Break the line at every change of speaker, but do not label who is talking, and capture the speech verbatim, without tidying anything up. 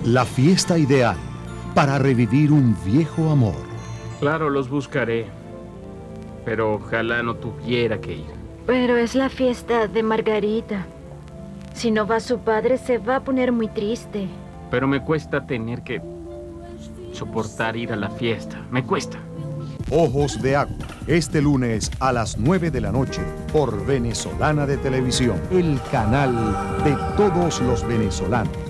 La fiesta ideal para revivir un viejo amor.
Claro, los buscaré, pero ojalá no tuviera que ir.
Pero es la fiesta de Margarita. Si no va su padre, se va a poner muy triste.
Pero me cuesta tener que soportar ir a la fiesta. Me cuesta.
Ojos de Agua, este lunes a las nueve de la noche por Venezolana de Televisión, el canal de todos los venezolanos.